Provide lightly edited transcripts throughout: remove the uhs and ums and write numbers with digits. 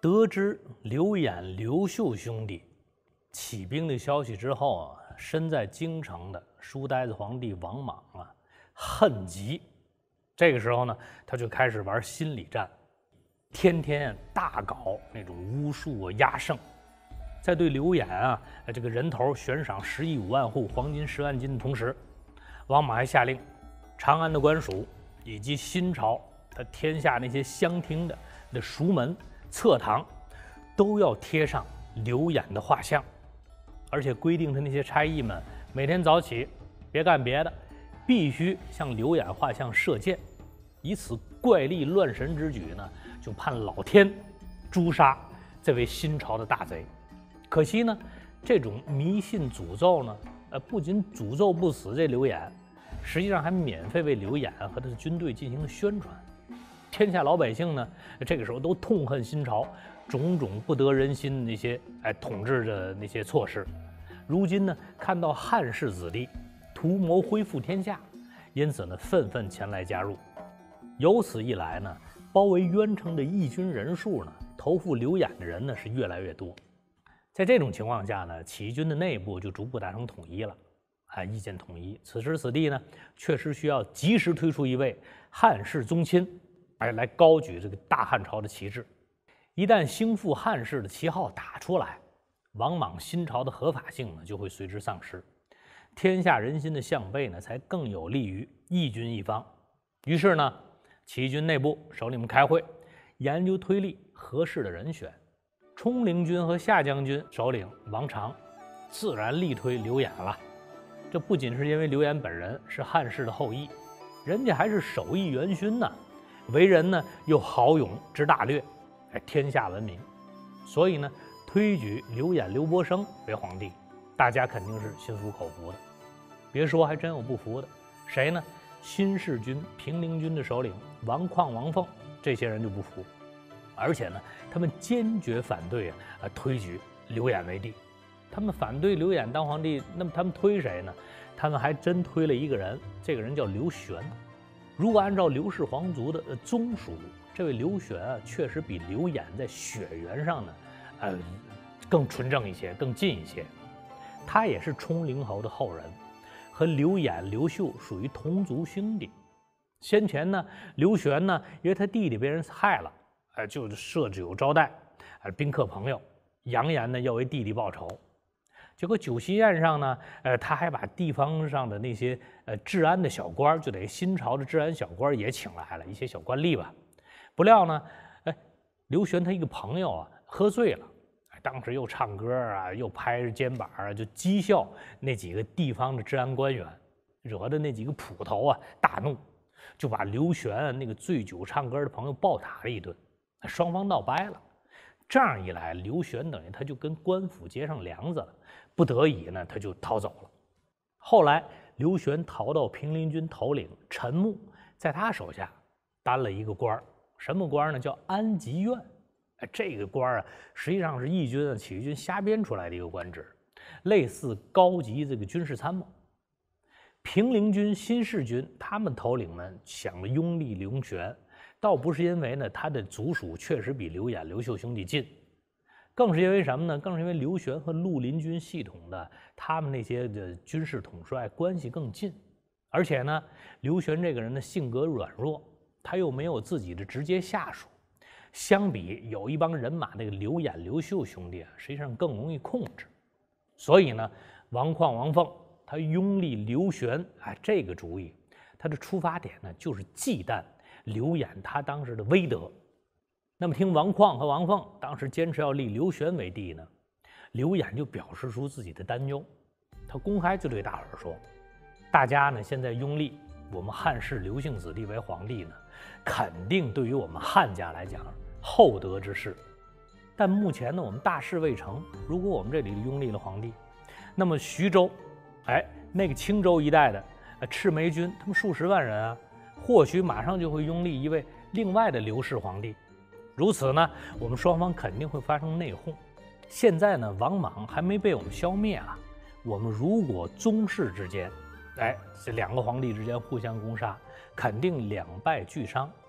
得知刘演、刘秀兄弟起兵的消息之后啊，身在京城的书呆子皇帝王莽啊，恨极。这个时候呢，他就开始玩心理战，天天大搞那种巫术啊、压胜。在对刘演啊这个人头悬赏10亿5万户、黄金10万斤的同时，王莽还下令，长安的官署以及新朝他天下那些乡厅的塾门、侧堂，都要贴上刘演的画像，而且规定他那些差役们每天早起别干别的，必须向刘演画像射箭。以此怪力乱神之举呢，就盼老天诛杀这位新朝的大贼。可惜呢，这种迷信诅咒呢，不仅诅咒不死这刘演，实际上还免费为刘演和他的军队进行了宣传。天下老百姓呢，这个时候都痛恨新朝种种不得人心的那些统治的那些措施。如今呢，看到汉室子弟图谋恢复天下，因此呢，纷纷前来加入。由此一来呢，包围渊城的义军人数呢，投附刘演的人呢是越来越多。在这种情况下呢，起义军的内部就逐步达成统一了，意见统一。此时此地呢，确实需要及时推出一位汉室宗亲，来高举这个大汉朝的旗帜。一旦兴复汉室的旗号打出来，王莽新朝的合法性呢就会随之丧失，天下人心的向背呢才更有利于义军一方。于是呢，起义军内部首领们开会，研究推力合适的人选。冲陵军和下将军首领王常自然力推刘演了。这不仅是因为刘演本人是汉室的后裔，人家还是首义元勋呢，为人呢又豪勇知大略，天下闻名。所以呢，推举刘演、刘伯升为皇帝，大家肯定是心服口服的。别说，还真有不服的。谁呢？新四军、平陵军的首领王旷、王凤，这些人就不服。而且呢，他们坚决反对推举刘演为帝。他们反对刘演当皇帝，那么他们推谁呢？他们还真推了一个人，这个人叫刘玄。如果按照刘氏皇族的宗属，这位刘玄啊，确实比刘演在血缘上呢，更纯正一些，更近一些。他也是冲陵侯的后人，和刘演、刘秀属于同族兄弟。先前呢，刘玄呢，因为他弟弟被人害了。就设酒招待，宾客朋友，扬言呢要为弟弟报仇。结果酒席宴上呢，他还把地方上的那些治安的小官，就得新朝的治安小官也请来了，一些小官吏吧。不料呢，刘玄他一个朋友啊喝醉了，当时又唱歌啊，又拍着肩膀啊，就讥笑那几个地方的治安官员，惹得那几个捕头啊大怒，就把刘玄那个醉酒唱歌的朋友暴打了一顿。双方闹掰了，这样一来，刘玄等于他就跟官府结上梁子了，不得已呢，他就逃走了。后来，刘玄逃到平陵军头领陈穆，在他手下担了一个官，什么官呢？叫安吉院。这个官啊，实际上是义军起义军瞎编出来的一个官职，类似高级这个军事参谋。平陵军、新四军他们头领们想拥立刘玄。倒不是因为呢，他的族属确实比刘演、刘秀兄弟近，更是因为什么呢？更是因为刘玄和绿林军系统的他们那些的军事统帅关系更近，而且呢，刘玄这个人的性格软弱，他又没有自己的直接下属，相比有一帮人马那个刘演、刘秀兄弟实际上更容易控制。所以呢，王旷、王凤他拥立刘玄，这个主意，他的出发点呢就是忌惮刘演他当时的威德。那么听王旷和王凤当时坚持要立刘玄为帝呢，刘演就表示出自己的担忧，他公开就对大伙儿说，大家呢现在拥立我们汉室刘姓子弟为皇帝呢，肯定对于我们汉家来讲厚德之事，但目前呢我们大事未成，如果我们这里拥立了皇帝，那么徐州那个青州一带的赤眉军他们数十万人啊，或许马上就会拥立一位另外的刘氏皇帝，如此呢，我们双方肯定会发生内讧。现在呢，王莽还没被我们消灭啊，我们如果宗室之间，这两个皇帝之间互相攻杀，肯定两败俱伤。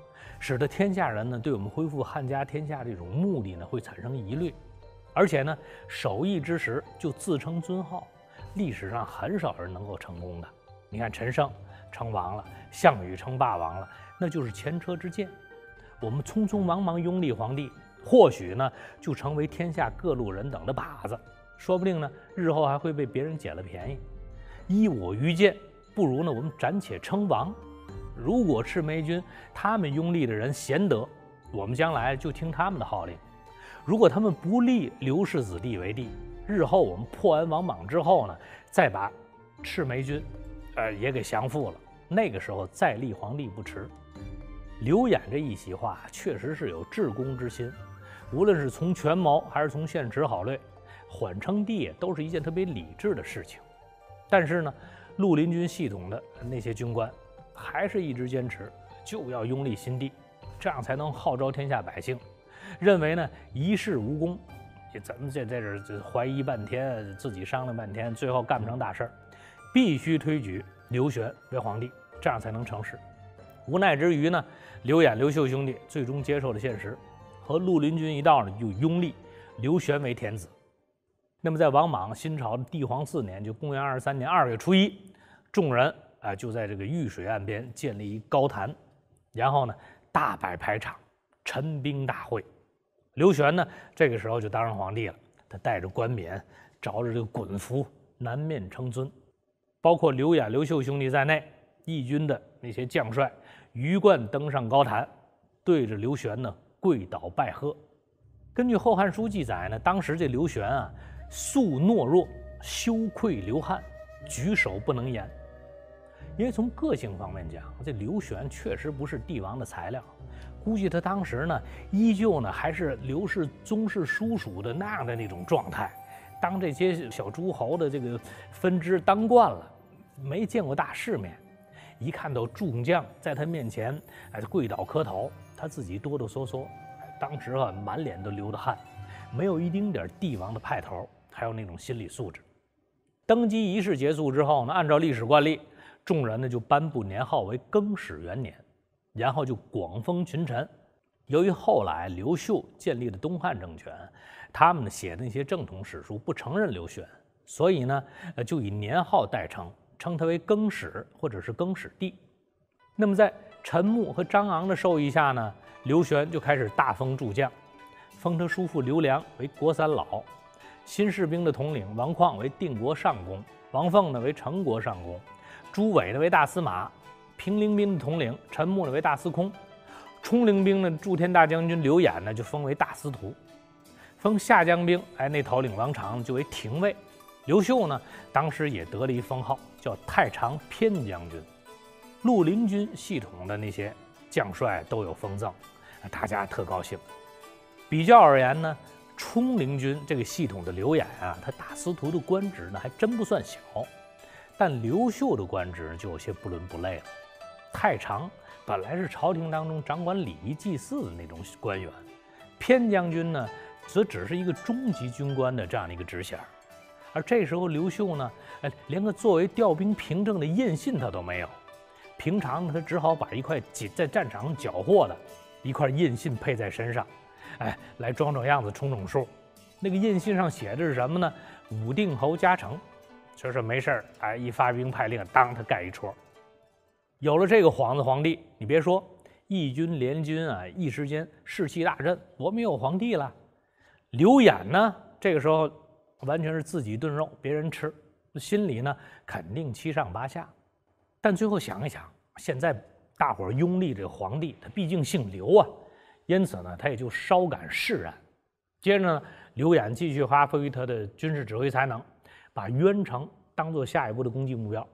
使得天下人呢对我们恢复汉家天下这种目的呢会产生疑虑，而且呢守义之时就自称尊号，历史上很少人能够成功的。你看陈胜称王了，项羽称霸王了，那就是前车之鉴。我们匆匆忙忙拥立皇帝，或许呢就成为天下各路人等的靶子，说不定呢日后还会被别人捡了便宜。依我愚见，不如呢我们暂且称王。如果赤眉军他们拥立的人贤德，我们将来就听他们的号令；如果他们不立刘氏子弟为帝，日后我们破完王莽之后呢，再把赤眉军也给降服了，那个时候再立皇帝不迟。刘演这一席话确实是有治公之心，无论是从权谋还是从现实考虑，缓称帝都是一件特别理智的事情。但是呢，绿林军系统的那些军官还是一直坚持就要拥立新帝，这样才能号召天下百姓，认为呢一事无功，咱们在这怀疑半天，自己商量半天，最后干不成大事儿，必须推举刘玄为皇帝，这样才能成事。无奈之余呢，刘演、刘秀兄弟最终接受了现实，和绿林军一道呢，就拥立刘玄为天子。那么在王莽新朝的帝皇4年，就公元23年2月初1，众人就在这个御水岸边建立一高坛，然后呢大摆排场，陈兵大会。刘玄呢这个时候就当上皇帝了，他带着冠冕，着着这个衮服，南面称尊。包括刘演、刘秀兄弟在内，义军的那些将帅鱼贯登上高坛，对着刘玄呢跪倒拜贺。根据《后汉书》记载呢，当时这刘玄素懦弱，羞愧流汗，举手不能言。因为从个性方面讲，这刘玄确实不是帝王的材料，估计他当时呢依旧呢还是刘氏宗室叔属的那样的那种状态，当这些小诸侯的这个分支当惯了，没见过大世面，一看到众将在他面前跪倒磕头，他自己哆哆嗦嗦，当时满脸都流的汗，没有一丁点帝王的派头，还有那种心理素质。登基仪式结束之后呢，按照历史惯例，众人呢就颁布年号为更始元年，然后就广封群臣。由于后来刘秀建立了东汉政权，他们写的那些正统史书不承认刘玄，所以呢就以年号代称，称他为更始或者是更始帝。那么在陈穆和张昂的授意下呢，刘玄就开始大封诸将，封他叔父刘良为国三老，新士兵的统领王旷为定国上公，王凤呢为成国上公，朱伟呢为大司马，平陵兵的统领陈穆呢为大司空，冲陵兵的驻天大将军刘演呢就封为大司徒，封下江兵那头领王常就为廷尉。刘秀呢当时也得了一封号叫太常偏将军。绿林军系统的那些将帅都有封赠，大家特高兴。比较而言呢，冲陵军这个系统的刘演他大司徒的官职呢还真不算小，但刘秀的官职就有些不伦不类了。太常本来是朝廷当中掌管礼仪祭祀的那种官员，偏将军呢则只是一个中级军官的这样的一个职衔。而这时候刘秀呢连个作为调兵凭证的印信他都没有，平常他只好把一块在战场上缴获的一块印信配在身上，来装装样子，充充数。那个印信上写的是什么呢？武定侯嘉诚。所以说没事一发兵派令，当他盖一戳。有了这个幌子皇帝，你别说，义军联军一时间士气大振，我们有皇帝了。刘演呢，这个时候完全是自己炖肉，别人吃，心里呢肯定七上八下。但最后想一想，现在大伙儿拥立这个皇帝，他毕竟姓刘因此呢，他也就稍感释然。接着呢，刘演继续发挥他的军事指挥才能，把渊城当作下一步的攻击目标。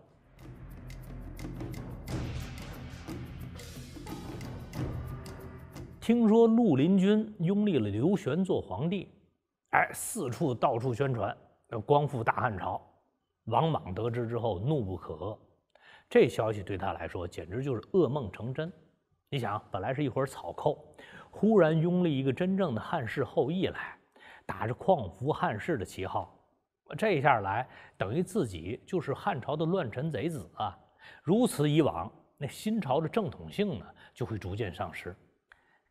听说绿林军拥立了刘玄做皇帝，到处宣传，要光复大汉朝。王莽得知之后怒不可遏，这消息对他来说简直就是噩梦成真。你想，本来是一伙草寇，忽然拥立一个真正的汉室后裔来，打着匡扶汉室的旗号，这一下来等于自己就是汉朝的乱臣贼子如此以往，那新朝的正统性呢就会逐渐丧失。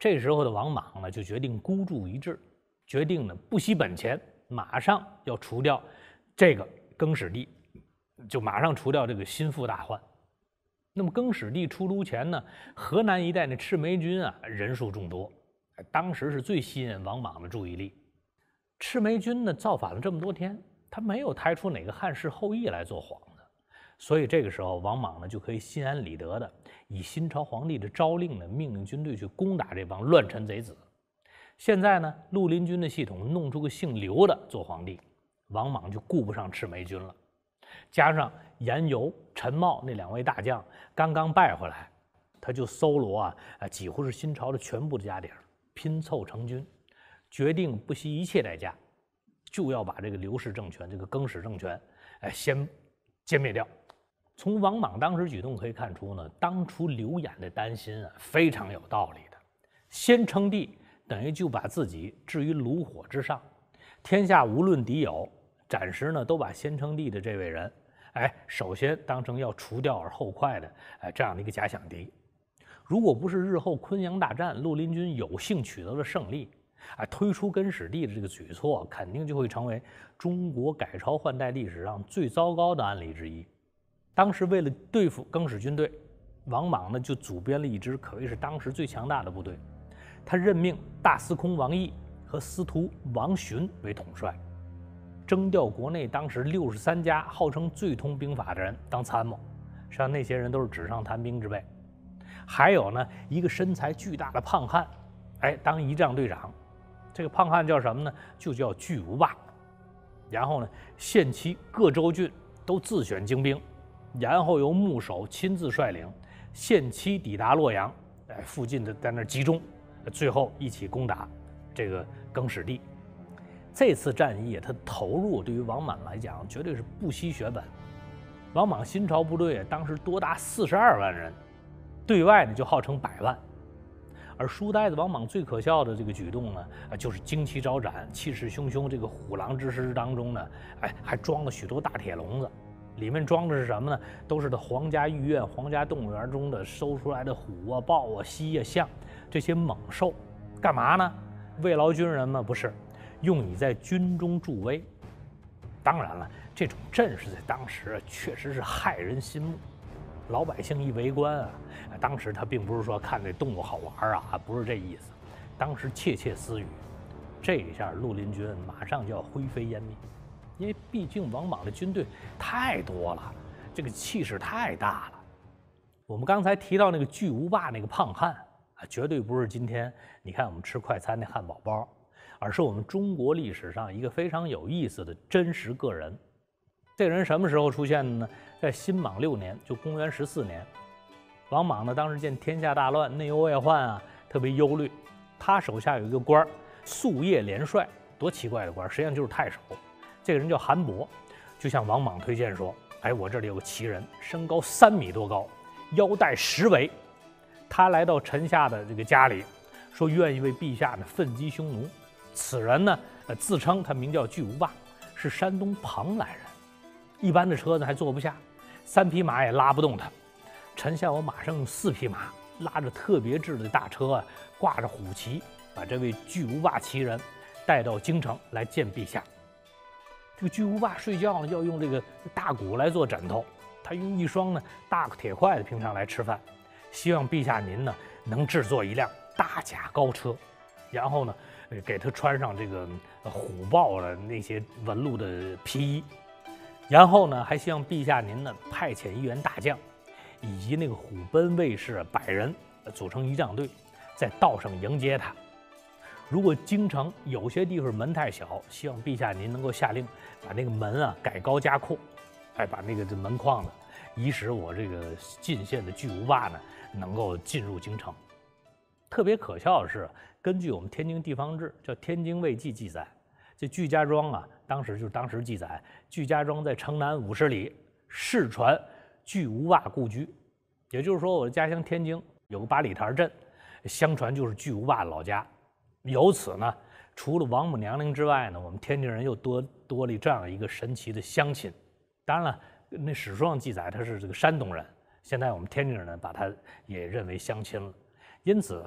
这时候的王莽呢，就决定孤注一掷，决定呢不惜本钱，马上要除掉这个更始帝，就马上除掉这个心腹大患。那么更始帝出炉前呢，河南一带的赤眉军啊，人数众多，当时是最吸引王莽的注意力。赤眉军呢，造反了这么多天，他没有抬出哪个汉室后裔来做皇的，所以这个时候王莽呢，就可以心安理得的以新朝皇帝的诏令呢，命令军队去攻打这帮乱臣贼子。现在呢，绿林军的系统弄出个姓刘的做皇帝，王莽就顾不上赤眉军了。加上严尤、陈茂那2位大将刚刚败回来，他就搜罗几乎是新朝的全部的家底儿，拼凑成军，决定不惜一切代价，就要把这个刘氏政权、这个更始政权，先歼灭掉。从王莽当时举动可以看出呢，当初刘演的担心非常有道理的。先称帝等于就把自己置于炉火之上，天下无论敌友，暂时呢都把先称帝的这位人，首先当成要除掉而后快的这样的一个假想敌。如果不是日后昆阳大战绿林军有幸取得了胜利，推出更始帝的这个举措，肯定就会成为中国改朝换代历史上最糟糕的案例之一。当时为了对付更始军队，王莽呢就组编了一支可谓是当时最强大的部队，他任命大司空王毅和司徒王询为统帅，征调国内当时63家号称最通兵法的人当参谋，实际上那些人都是纸上谈兵之辈。还有呢，一个身材巨大的胖汉，当仪仗队长。这个胖汉叫什么呢？就叫巨无霸。然后呢，限期各州郡都自选精兵，然后由牧首亲自率领，限期抵达洛阳，附近的在那儿集中，最后一起攻打这个更始帝。这次战役他投入对于王莽来讲绝对是不惜血本。王莽新朝部队当时多达42万人，对外呢就号称100万。而书呆子王莽最可笑的这个举动呢，就是旌旗招展、气势汹汹，这个虎狼之师当中呢，还装了许多大铁笼子，里面装的是什么呢？都是他皇家御苑、皇家动物园中的收出来的虎啊、豹啊、蜥啊、象这些猛兽，干嘛呢？慰劳军人吗？不是，用以在军中助威。当然了，这种阵势在当时确实是骇人心目。老百姓一围观当时他并不是说看这动物好玩不是这意思，当时窃窃私语。这一下绿林军马上就要灰飞烟灭，因为毕竟王莽的军队太多了，这个气势太大了。我们刚才提到那个巨无霸那个胖汉绝对不是今天你看我们吃快餐的汉堡包，而是我们中国历史上一个非常有意思的真实个人。这个人什么时候出现的呢？在新莽6年，就公元14年。王莽呢，当时见天下大乱，内忧外患特别忧虑。他手下有一个官宿业连帅，多奇怪的官，实际上就是太守。这个人叫韩勃，就向王莽推荐说：“我这里有个奇人，身高3米多高，腰带10围。他来到臣下的这个家里，说愿意为陛下呢奋击匈奴。此人呢，自称他名叫巨无霸，是山东蓬莱人。一般的车子还坐不下，3匹马也拉不动他。臣下我马上用4匹马，拉着特别制的大车挂着虎旗，把这位巨无霸奇人带到京城来见陛下。这个巨无霸睡觉呢要用这个大鼓来做枕头，他用一双呢大铁筷子平常来吃饭。希望陛下您呢能制作一辆大甲高车，然后呢给他穿上这个虎豹的那些纹路的皮衣。然后呢，还希望陛下您呢派遣1员大将，以及那个虎贲卫士100人组成仪仗队，在道上迎接他。如果京城有些地方门太小，希望陛下您能够下令把那个门改高加阔，把那个门框子，以使我这个进献的巨无霸呢能够进入京城。特别可笑的是，根据我们天津地方志叫《天津卫记》记载，这巨家庄当时记载，巨家庄在城南50里，世传巨无霸故居。也就是说，我的家乡天津有个八里台镇，相传就是巨无霸的老家。由此呢，除了王母娘娘之外呢，我们天津人又多了这样一个神奇的乡亲。当然了，那史书上记载他是这个山东人，现在我们天津人呢把他也认为乡亲了。因此，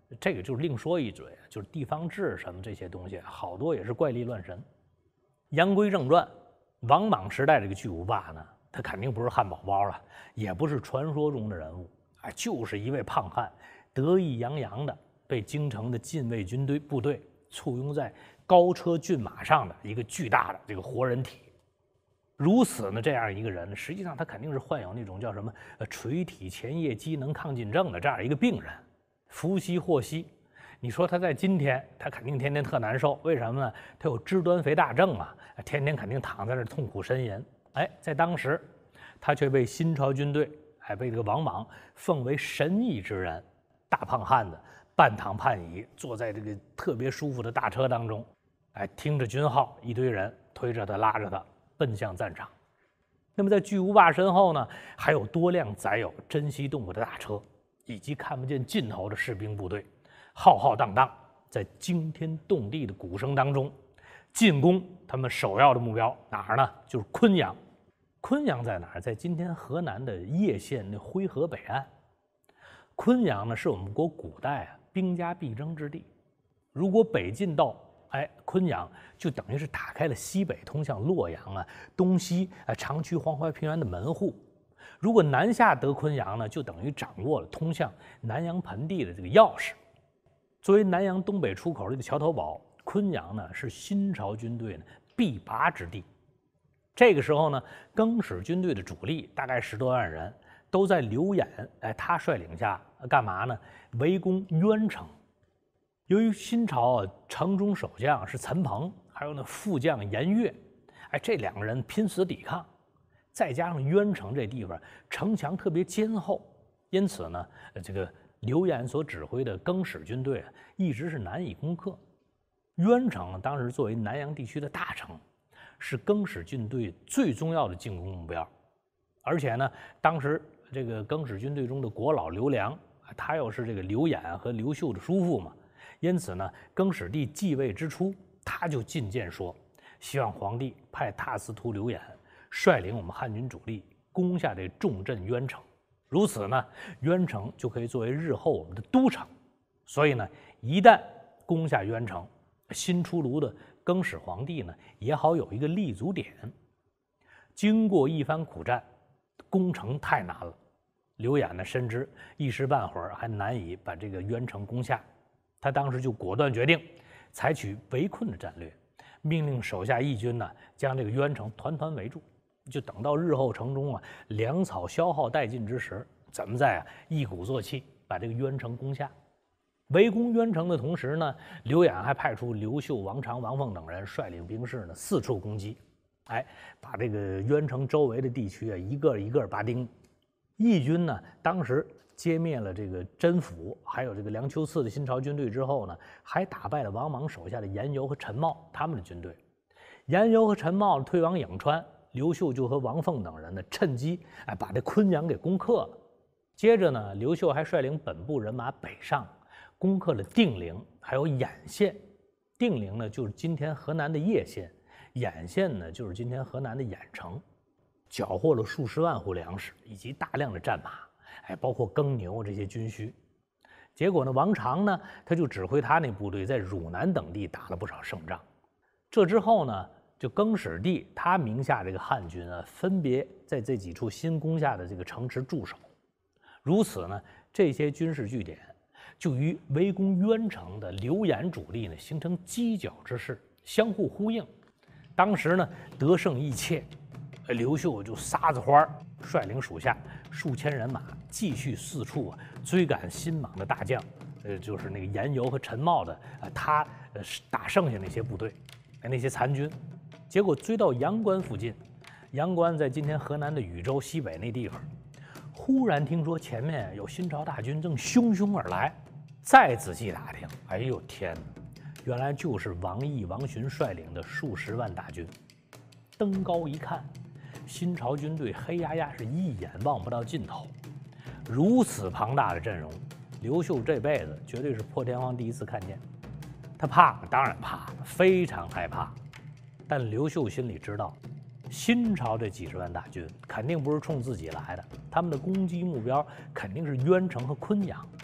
这个就是另说一嘴，就是地方志什么这些东西，好多也是怪力乱神。言归正传，王莽时代这个巨无霸呢，他肯定不是汉堡包了，也不是传说中的人物，就是一位胖汉，得意洋洋的被京城的禁卫军部队簇拥在高车骏马上的一个巨大的这个活人体。如此呢，这样一个人，实际上他肯定是患有那种叫什么垂体前叶机能亢进症的这样一个病人。福兮祸兮，你说他在今天，他肯定天天特难受，为什么呢？他有肢端肥大症啊，天天肯定躺在那痛苦呻吟。在当时，他却被新朝军队，被这个王莽奉为神异之人，大胖汉子半躺半倚，坐在这个特别舒服的大车当中，听着军号，一堆人推着他拉着他奔向战场。那么在巨无霸身后呢，还有多辆载有珍稀动物的大车，以及看不见尽头的士兵部队，浩浩荡荡在惊天动地的鼓声当中进攻他们首要的目标哪儿呢？就是昆阳。昆阳在哪儿？在今天河南的叶县的灰河北岸。昆阳呢，是我们国古代兵家必争之地。如果北进到昆阳，就等于是打开了西北通向洛阳东西长驱黄淮平原的门户。如果南下得昆阳呢，就等于掌握了通向南阳盆地的这个钥匙。作为南阳东北出口的一个桥头堡，昆阳呢是新朝军队必拔之地。这个时候呢，更始军队的主力大概10多万人，都在刘演他率领下干嘛呢？围攻渊城。由于新朝城中守将是陈鹏，还有副将严越，这2个人拼死抵抗，再加上渊城这地方城墙特别坚厚，因此呢，这个刘演所指挥的更始军队一直是难以攻克。渊城当时作为南阳地区的大城，是更始军队最重要的进攻目标。而且呢，当时这个更始军队中的国老刘良，他又是这个刘演和刘秀的叔父嘛，因此呢，更始帝继位之初，他就进谏说，希望皇帝派大司徒刘演率领我们汉军主力攻下这重镇渊城，如此呢，渊城就可以作为日后我们的都城。所以呢，一旦攻下渊城，新出炉的更始皇帝呢，也好有一个立足点。经过一番苦战，攻城太难了，刘演呢深知一时半会儿还难以把这个渊城攻下，他当时就果断决定采取围困的战略，命令手下义军呢将这个渊城团团围住，就等到日后城中粮草消耗殆尽之时，咱们再一鼓作气把这个渊城攻下。围攻渊城的同时呢，刘演还派出刘秀、王常、王凤等人率领兵士呢四处攻击，把这个渊城周围的地区一个一个拔钉。义军呢，当时歼灭了这个甄宓还有这个梁丘刺的新朝军队之后呢，还打败了王莽手下的严尤和陈茂他们的军队。严尤和陈茂退往颍川，刘秀就和王凤等人呢趁机把这昆阳给攻克了。接着呢，刘秀还率领本部人马北上，攻克了定陵还有兖县。定陵呢就是今天河南的叶县，兖县呢就是今天河南的兖城，缴获了数十万户粮食以及大量的战马，包括耕牛这些军需。结果呢，王常呢他就指挥他那部队在汝南等地打了不少胜仗。这之后呢，就更始帝他名下这个汉军分别在这几处新攻下的这个城池驻守。如此呢，这些军事据点就与围攻渊城的刘演主力呢形成犄角之势，相互呼应。当时呢，得胜意切，刘秀就撒子花率领属下数千人马继续四处追赶新莽的大将，就是那个严尤和陈茂的他打剩下那些部队，那些残军。结果追到阳关附近，阳关在今天河南的禹州西北那地方，忽然听说前面有新朝大军正汹汹而来。再仔细打听，哎呦天哪，原来就是王毅、王寻率领的数十万大军。登高一看，新朝军队黑压压，是一眼望不到尽头。如此庞大的阵容，刘秀这辈子绝对是破天荒第一次看见。他怕吗？当然怕，非常害怕。但刘秀心里知道，新朝这几十万大军肯定不是冲自己来的，他们的攻击目标肯定是渊城和昆阳。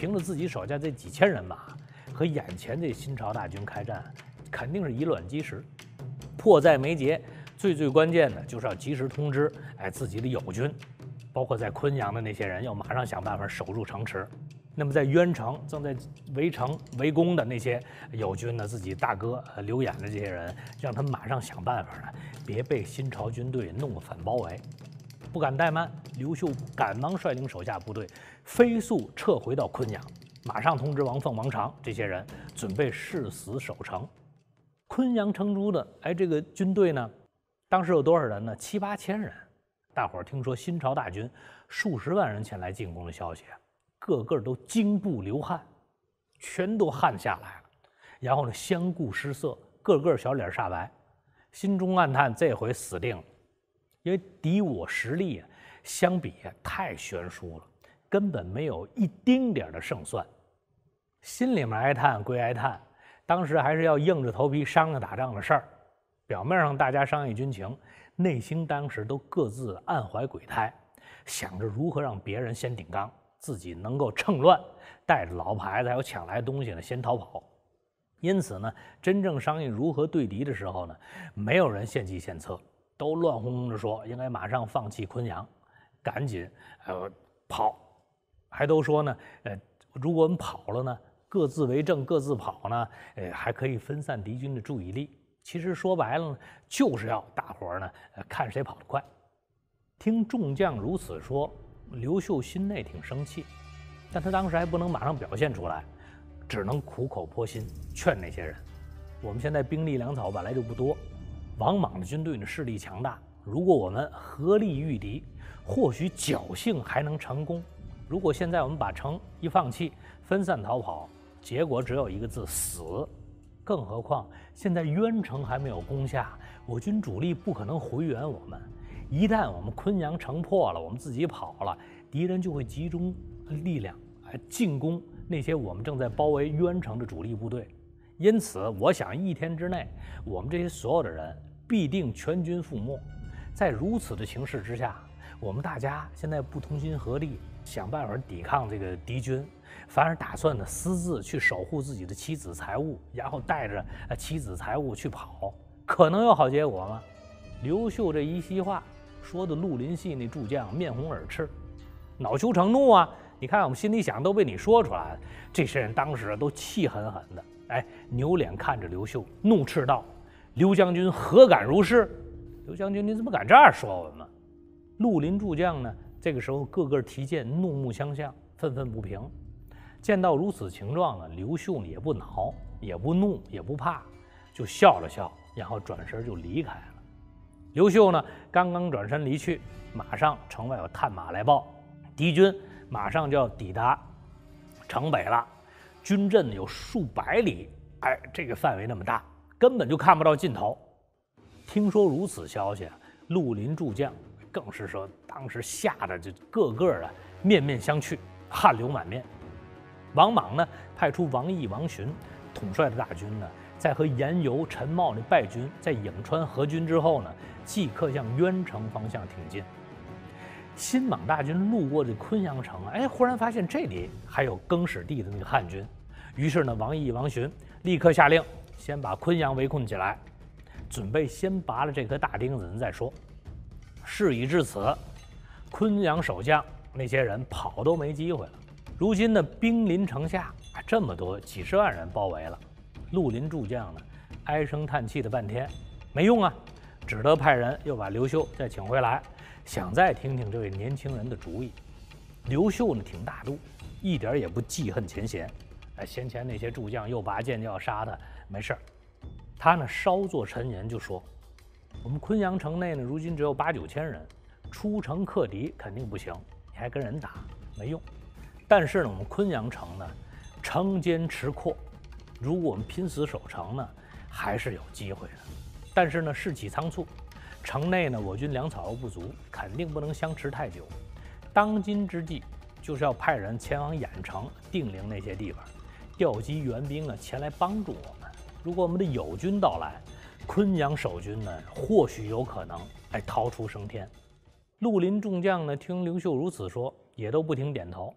凭着自己手下这几千人马和眼前这新朝大军开战，肯定是以卵击石，迫在眉睫。最关键的就是要及时通知自己的友军，包括在昆阳的那些人，要马上想办法守住城池。那么在渊城正在围城围攻的那些友军呢，自己大哥刘演的这些人，让他们马上想办法呢，别被新朝军队弄个反包围。不敢怠慢，刘秀赶忙率领手下部队飞速撤回到昆阳，马上通知王凤、王常这些人准备誓死守城。昆阳城主的这个军队呢，当时有多少人呢？7、8千人。大伙儿听说新朝大军数十万人前来进攻的消息，个个都惊不流汗，全都汗下来了。然后呢，相顾失色，个个小脸煞白，心中暗叹：这回死定了。因为敌我实力相比太悬殊了，根本没有一丁点的胜算。心里面哀叹归哀叹，当时还是要硬着头皮商量打仗的事儿。表面上大家商议军情，内心当时都各自暗怀鬼胎，想着如何让别人先顶缸，自己能够趁乱带着老婆孩子还有抢来的东西呢先逃跑。因此呢，真正商议如何对敌的时候呢，没有人献计献策，都乱哄哄地说应该马上放弃昆阳，赶紧跑，还都说呢如果我们跑了呢，各自为政各自跑呢，还可以分散敌军的注意力。其实说白了呢，就是要大伙儿呢看谁跑得快。听众将如此说，刘秀心内挺生气，但他当时还不能马上表现出来，只能苦口婆心劝那些人：我们现在兵力粮草本来就不多，王莽的军队呢势力强大，如果我们合力御敌，或许侥幸还能成功。如果现在我们把城一放弃，分散逃跑，结果只有一个字：死。更何况现在渊城还没有攻下，我军主力不可能回援我们。一旦我们昆阳城破了，我们自己跑了，敌人就会集中力量进攻那些我们正在包围渊城的主力部队。因此我想1天之内，我们这些所有的人必定全军覆没。在如此的形势之下，我们大家现在不同心合力想办法抵抗这个敌军，反而打算呢私自去守护自己的妻子财物，然后带着妻子财物去跑，可能有好结果吗？刘秀这一席话说的绿林系那诸将面红耳赤，恼羞成怒啊！你看我们心里想都被你说出来了。这些人当时都气狠狠的，扭脸看着刘秀，怒斥道：“刘将军何敢如是？刘将军，你怎么敢这样说我们？”绿林诸将呢，这个时候个个提剑，怒目相向，愤愤不平。见到如此情状呢，刘秀呢也不恼，也不怒，也不怕，就笑了笑，然后转身就离开了。刘秀呢，刚刚转身离去，马上城外有探马来报，敌军马上就要抵达城北了，军阵有数百里，这个范围那么大，根本就看不到尽头。听说如此消息，绿林诸将更是说当时吓得就个个的面面相觑，汗流满面。王莽呢，派出王毅、王询统帅的大军呢，在和严尤、陈茂的败军在颍川合军之后呢，即刻向渊城方向挺进。新莽大军路过这昆阳城，忽然发现这里还有更始帝的那个汉军，于是呢，王毅、王询立刻下令，先把昆阳围困起来，准备先拔了这颗大钉子再说。事已至此，昆阳守将那些人跑都没机会了。如今呢，兵临城下，这么多几十万人包围了，绿林诸将呢，唉声叹气的半天，没用啊，只得派人又把刘秀再请回来，想再听听这位年轻人的主意。刘秀呢，挺大度，一点也不记恨前嫌。先前那些诸将又拔剑就要杀他，没事儿。他呢，稍作沉吟就说：“我们昆阳城内呢，如今只有8、9千人，出城克敌肯定不行，你还跟人打没用。但是呢，我们昆阳城呢，城坚池阔，如果我们拼死守城呢，还是有机会的。但是呢，士气仓促，城内呢，我军粮草又不足，肯定不能相持太久。当今之计，就是要派人前往兖城、定陵那些地方，调集援兵啊，前来帮助我们。如果我们的友军到来，昆阳守军呢，或许有可能逃出升天。”绿林众将呢，听刘秀如此说，也都不停点头。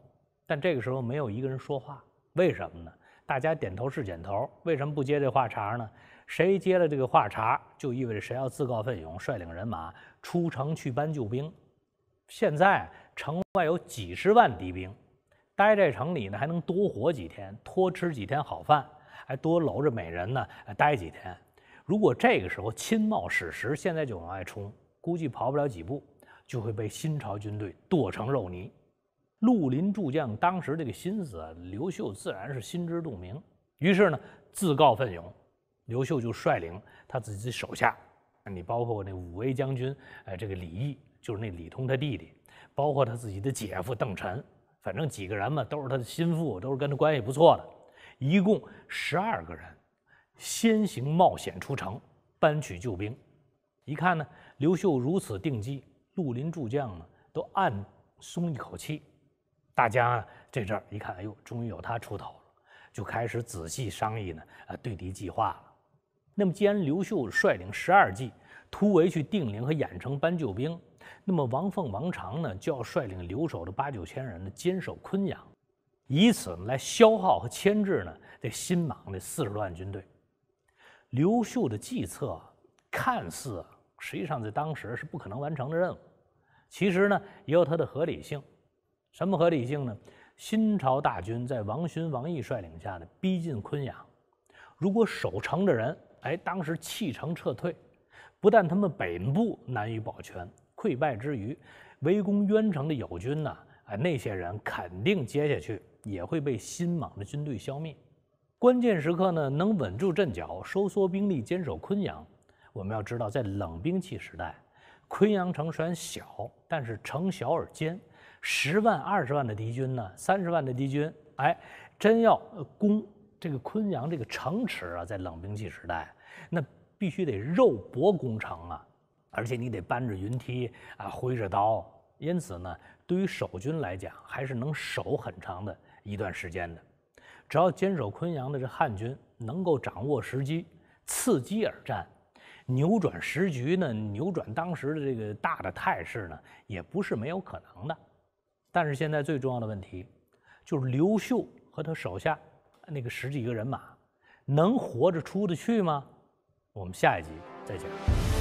但这个时候没有一个人说话，为什么呢？大家点头是点头，为什么不接这话茬呢？谁接了这个话茬，就意味着谁要自告奋勇，率领人马出城去搬救兵。现在城外有几十万敌兵，待在城里呢，还能多活几天，多吃几天好饭，还多搂着美人呢，待几天。如果这个时候亲冒矢石，现在就往外冲，估计跑不了几步，就会被新朝军队剁成肉泥。绿林诸将当时这个心思啊，刘秀自然是心知肚明。于是呢，自告奋勇，刘秀就率领他自己手下，你包括那武威将军，这个李毅，就是那李通他弟弟，包括他自己的姐夫邓晨，反正几个人嘛，都是他的心腹，都是跟他关系不错的，一共12个人，先行冒险出城，搬取救兵。一看呢，刘秀如此定计，绿林诸将呢都暗松一口气。大家这阵儿一看，哎呦，终于有他出头了，就开始仔细商议呢，对敌计划了。那么，既然刘秀率领12骑突围去定陵和郾城搬救兵，那么王凤、王常呢就要率领留守的8、9千人呢坚守昆阳，以此来消耗和牵制呢这新莽的40多万军队。刘秀的计策看似实际上在当时是不可能完成的任务，其实呢也有它的合理性。什么合理性呢？新朝大军在王勋、王毅率领下呢逼近昆阳，如果守城的人当时弃城撤退，不但他们北部难以保全，溃败之余，围攻渊城的友军呢，那些人肯定接下去也会被新莽的军队消灭。关键时刻呢，能稳住阵脚，收缩兵力，坚守昆阳。我们要知道，在冷兵器时代，昆阳城虽然小，但是城小而坚。10万、20万的敌军呢，30万的敌军，真要攻这个昆阳这个城池啊，在冷兵器时代，那必须得肉搏攻城啊，而且你得搬着云梯啊，挥着刀。因此呢，对于守军来讲，还是能守很长的一段时间的。只要坚守昆阳的这汉军能够掌握时机，伺机而战，扭转时局呢，扭转当时的这个大的态势呢，也不是没有可能的。但是现在最重要的问题就是刘秀和他手下那个10几个人马能活着出得去吗？我们下一集再讲。